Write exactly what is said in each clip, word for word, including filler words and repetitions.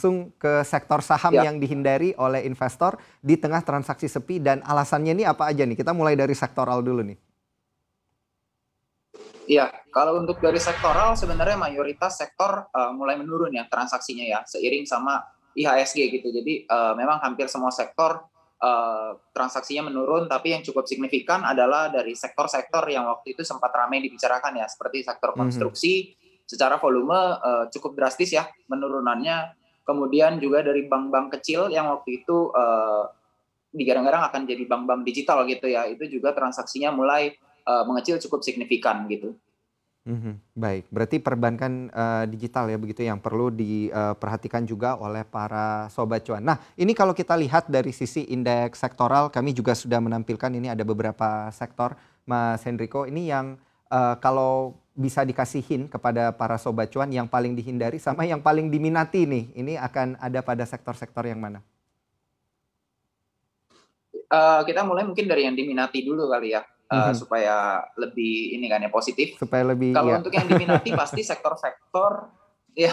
langsung ke sektor saham Ya. yang dihindari oleh investor di tengah transaksi sepi dan alasannya ini apa aja nih? Kita mulai dari sektoral dulu nih. Iya, kalau untuk dari sektoral sebenarnya mayoritas sektor uh, mulai menurun ya transaksinya ya, seiring sama I H S G gitu. Jadi uh, memang hampir semua sektor uh, transaksinya menurun, tapi yang cukup signifikan adalah dari sektor-sektor yang waktu itu sempat ramai dibicarakan ya, seperti sektor Mhm. konstruksi, secara volume uh, cukup drastis ya menurunannya. Kemudian juga dari bank-bank kecil yang waktu itu uh, digadang-gadang akan jadi bank-bank digital gitu ya, itu juga transaksinya mulai uh, mengecil cukup signifikan gitu. Mhm, baik. Berarti perbankan, eee, digital ya begitu yang perlu diperhatikan juga oleh para sobat cuan. Nah, ini kalau kita lihat dari sisi indeks sektoral, kami juga sudah menampilkan ini ada beberapa sektor, Mas Hendriko, ini yang, eee, kalau bisa dikasihin kepada para sobat cuan yang paling dihindari sama yang paling diminati nih, ini akan ada pada sektor-sektor yang mana? Uh, kita mulai mungkin dari yang diminati dulu kali ya, uh, Mhm. supaya lebih ini kan ya positif. Supaya lebih Kalau iya. untuk yang diminati pasti sektor-sektor ya,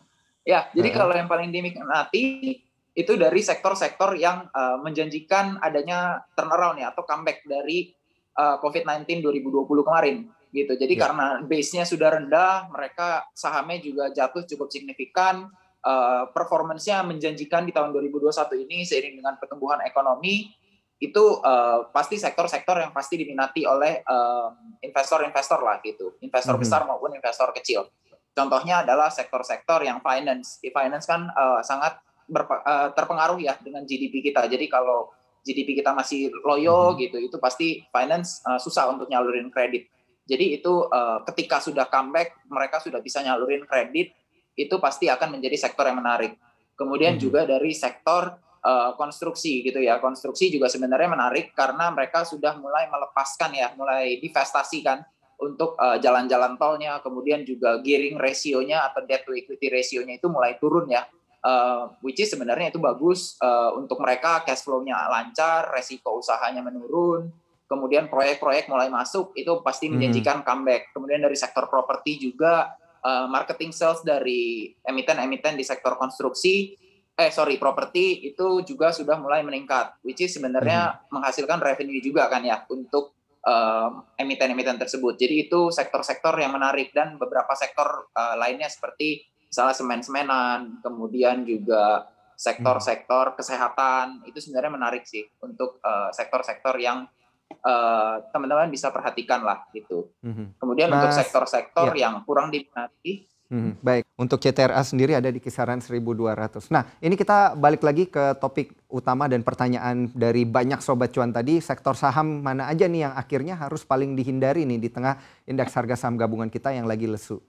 ya. Jadi Heeh. kalau yang paling diminati itu dari sektor-sektor yang uh, menjanjikan adanya turnaround ya atau comeback dari uh, covid sembilan belas dua ribu dua puluh kemarin gitu. Jadi Ya. karena base-nya sudah rendah, mereka sahamnya juga jatuh cukup signifikan, uh, performance-nya menjanjikan di tahun dua ribu dua puluh satu ini seiring dengan pertumbuhan ekonomi itu uh, pasti sektor-sektor yang pasti diminati oleh uh, investor-investor lah gitu, investor Mhm. besar maupun investor kecil. Contohnya adalah sektor-sektor yang finance. Di finance kan uh, sangat berpe- uh, terpengaruh ya dengan G D P kita. Jadi kalau G D P kita masih loyo Mhm. gitu, itu pasti finance uh, susah untuk nyalurin kredit. Jadi itu uh, ketika sudah comeback, mereka sudah bisa nyalurin kredit, itu pasti akan menjadi sektor yang menarik. Kemudian Mhm. juga dari sektor uh, konstruksi gitu ya. Konstruksi juga sebenarnya menarik karena mereka sudah mulai melepaskan ya, mulai divestasi kan untuk uh, jalan-jalan tolnya, kemudian juga gearing ratio-nya atau debt to equity ratio-nya itu mulai turun ya. Uh, which is sebenarnya itu bagus uh, untuk mereka, cash flow-nya lancar, resiko usahanya menurun, kemudian proyek-proyek mulai masuk, itu pasti Mhm. menjanjikan comeback. Kemudian dari sektor properti juga, uh, marketing sales dari emiten-emiten di sektor konstruksi, eh sorry properti itu juga sudah mulai meningkat, which is Mhm. sebenarnya menghasilkan revenue juga kan ya untuk uh, emiten-emiten tersebut. Jadi itu sektor-sektor yang menarik dan beberapa sektor uh, lainnya seperti misalnya semen-semenan, kemudian juga Mhm. sektor-sektor kesehatan, itu sebenarnya menarik sih untuk uh, sektor-sektor yang uh, teman-teman bisa perhatikan lah gitu. Mhm. Kemudian untuk Mas sektor-sektor ya. yang kurang diminati, Mhm, baik. Untuk C T R A sendiri ada di kisaran seribu dua ratus. Nah, ini kita balik lagi ke topik utama dan pertanyaan dari banyak sobat cuan tadi, sektor saham mana aja nih yang akhirnya harus paling dihindari nih di tengah indeks harga saham gabungan kita yang lagi lesu?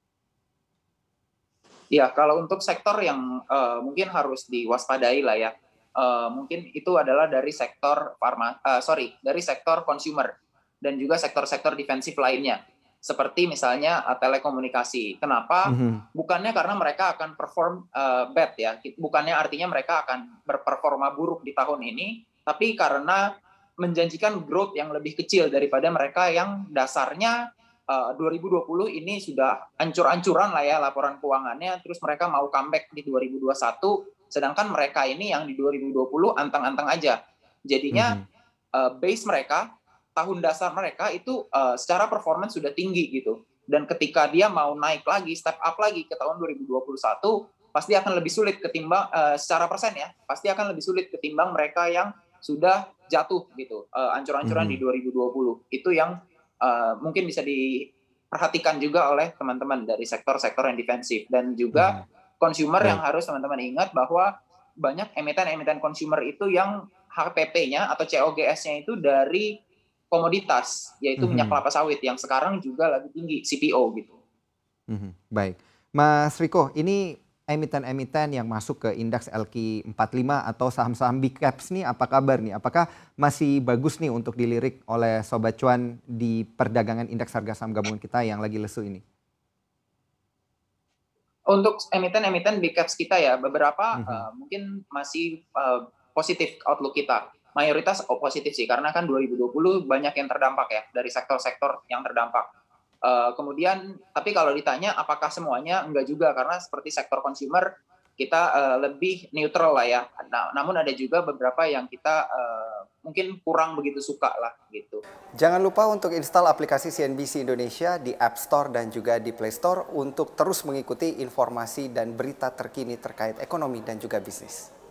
ya, kalau untuk sektor yang uh, mungkin harus diwaspadai lah ya, uh, mungkin itu adalah dari sektor farma, uh, sorry, dari sektor consumer dan juga sektor-sektor defensif lainnya, seperti misalnya uh, telekomunikasi. Kenapa? Mhm. Bukannya karena mereka akan perform uh, bad ya, bukannya artinya mereka akan berperforma buruk di tahun ini, tapi karena menjanjikan growth yang lebih kecil daripada mereka yang dasarnya uh, dua ribu dua puluh ini sudah ancur-ancuran lah ya laporan keuangannya, terus mereka mau comeback di dua ribu dua puluh satu, sedangkan mereka ini yang di dua ribu dua puluh antang-antang aja. Jadinya Mhm. uh, base mereka, tahun dasar mereka itu uh, secara performance sudah tinggi gitu. Dan ketika dia mau naik lagi, step up lagi ke tahun dua ribu dua puluh satu, pasti akan lebih sulit ketimbang uh, secara persen ya, pasti akan lebih sulit ketimbang mereka yang sudah jatuh gitu, uh, ancur-ancuran di Mhm. dua ribu dua puluh. Itu yang uh, mungkin bisa diperhatikan juga oleh teman-teman dari sektor-sektor yang defensif. Dan juga Mhm. consumer yang Baik. harus teman-teman ingat bahwa banyak emiten-emiten consumer itu yang H P P-nya atau C O G S-nya itu dari komoditas, yaitu minyak Mhm. kelapa sawit yang sekarang juga lagi tinggi, C P O gitu. Mhm, baik. Mas Riko, ini emiten-emiten yang masuk ke indeks L Q empat puluh lima atau saham-saham big caps nih apa kabar nih? Apakah masih bagus nih untuk dilirik oleh sobat cuan di perdagangan indeks harga saham gabungan kita yang lagi lesu ini? Untuk emiten-emiten big caps kita ya, beberapa Mhm. uh, mungkin masih uh, positif outlook kita. Mayoritas oh, positif sih, karena kan dua ribu dua puluh banyak yang terdampak ya, dari sektor-sektor yang terdampak. Uh, kemudian, tapi kalau ditanya apakah semuanya, enggak juga, karena seperti sektor consumer, kita uh, lebih neutral lah ya. Nah, namun ada juga beberapa yang kita uh, mungkin kurang begitu suka lah gitu. Jangan lupa untuk install aplikasi C N B C Indonesia di App Store dan juga di Play Store untuk terus mengikuti informasi dan berita terkini terkait ekonomi dan juga bisnis.